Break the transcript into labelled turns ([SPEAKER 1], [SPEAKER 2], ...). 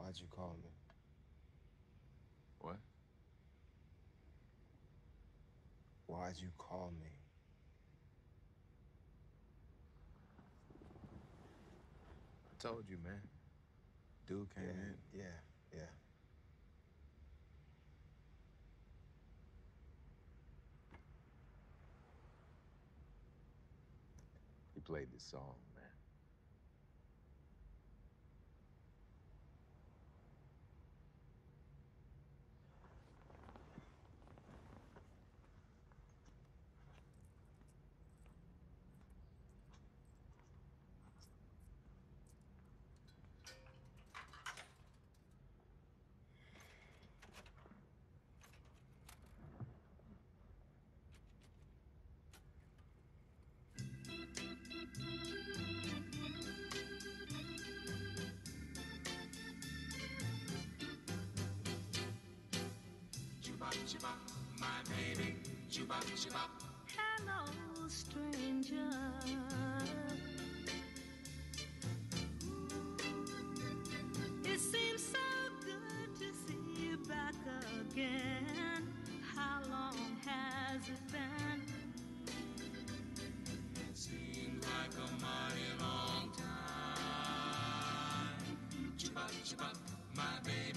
[SPEAKER 1] Why'd you call me?
[SPEAKER 2] What?
[SPEAKER 1] Why'd you call me?
[SPEAKER 2] I told you, man. Dude came
[SPEAKER 1] Yeah,
[SPEAKER 2] in.
[SPEAKER 1] yeah.
[SPEAKER 2] He played this song, man.
[SPEAKER 3] Chupa chupa, my baby. Chupa chupa. Hello, stranger. It seems so good to see you back again. How long has it been? Seems like a mighty long time. Chupa chupa, my baby.